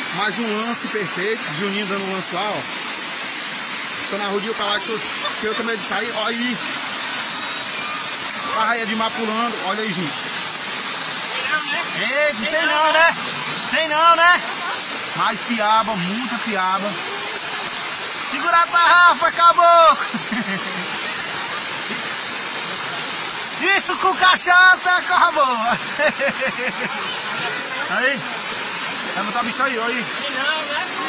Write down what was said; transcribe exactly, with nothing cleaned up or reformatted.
Mais um lance perfeito. Juninho dando um lance lá, ó. Tô na rua de Ucalá que eu, que eu também de cair. Olha aí. A raia de mar pulando. Olha aí, gente. Ei, não tem não, né? Tem não, né? Mais piaba, muita piaba. Segura a tarrafa, acabou! Isso com cachaça, acabou! Aí, vai botar bicho aí, olha aí. Não, né?